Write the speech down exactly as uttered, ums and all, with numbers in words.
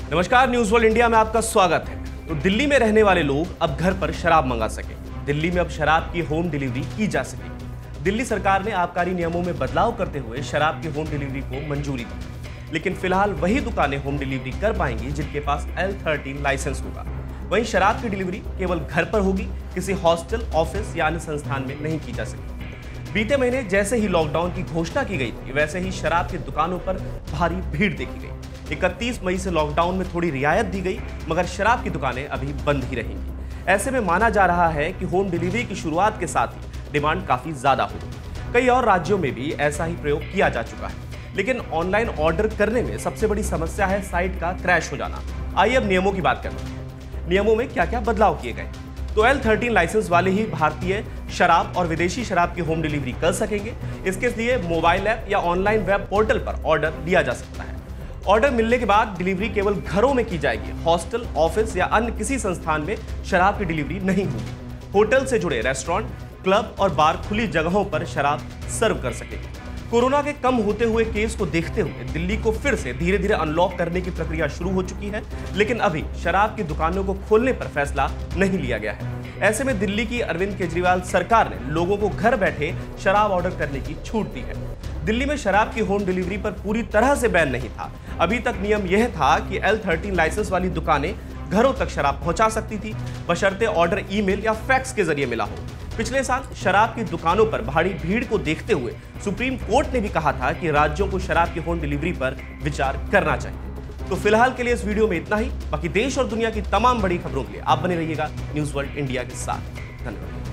नमस्कार, news world India में आपका स्वागत है। तो दिल्ली में रहने वाले लोग अब घर पर शराब मंगा सके। दिल्ली में अब शराब की होम डिलीवरी की जा सकेगी। दिल्ली सरकार ने आबकारी नियमों में बदलाव करते हुए शराब की होम डिलीवरी को मंजूरी दी, लेकिन फिलहाल वही दुकानें होम डिलीवरी कर पाएंगी जिनके पास एल थर्टीन लाइसेंस होगा। वहीं शराब की डिलीवरी केवल घर पर होगी, किसी हॉस्टल, ऑफिस या अन्य संस्थान में नहीं की जा सकेगी। बीते महीने जैसे ही लॉकडाउन की घोषणा की गई थी, वैसे ही शराब की दुकानों पर भारी भीड़ देखी गई। इकतीस मई से लॉकडाउन में थोड़ी रियायत दी गई, मगर शराब की दुकानें अभी बंद ही रहेंगी। ऐसे में माना जा रहा है कि होम डिलीवरी की शुरुआत के साथ ही डिमांड काफी ज्यादा होगी। कई और राज्यों में भी ऐसा ही प्रयोग किया जा चुका है, लेकिन ऑनलाइन ऑर्डर करने में सबसे बड़ी समस्या है साइट का क्रैश हो जाना। आइए अब नियमों की बात करते हैं। नियमों में क्या क्या बदलाव किए गए। तो एल थर्टीन लाइसेंस वाले ही भारतीय शराब और विदेशी शराब की होम डिलीवरी कर सकेंगे। इसके लिए मोबाइल ऐप या ऑनलाइन वेब पोर्टल पर ऑर्डर दिया जा सकता है। ऑर्डर मिलने के बाद डिलीवरी केवल घरों में की जाएगी। हॉस्टल, ऑफिस या अन्य किसी संस्थान में शराब की डिलीवरी नहीं होगी। होटल से जुड़े रेस्टोरेंट, क्लब और बार खुली जगहों पर शराब सर्व कर सकेंगे। कोरोना के कम होते हुए केस को देखते हुए दिल्ली को फिर से धीरे धीरे अनलॉक करने की प्रक्रिया शुरू हो चुकी है, लेकिन अभी शराब की दुकानों को खोलने पर फैसला नहीं लिया गया है। ऐसे में दिल्ली की अरविंद केजरीवाल सरकार ने लोगों को घर बैठे शराब ऑर्डर करने की छूट दी है। दिल्ली में शराब की होम डिलीवरी पर पूरी तरह से बैन नहीं था। अभी तक नियम यह था कि एल थर्टीन लाइसेंस वाली दुकानें घरों तक शराब पहुंचा सकती थी, बशर्ते ऑर्डर ईमेल या फैक्स के जरिए मिला हो। पिछले साल शराब की दुकानों पर भारी भीड़ को देखते हुए सुप्रीम कोर्ट ने भी कहा था कि राज्यों को शराब की होम डिलीवरी पर विचार करना चाहिए। तो फिलहाल के लिए इस वीडियो में इतना ही। बाकी देश और दुनिया की तमाम बड़ी खबरों के लिए आप बने रहिएगा न्यूज वर्ल्ड इंडिया के साथ। धन्यवाद।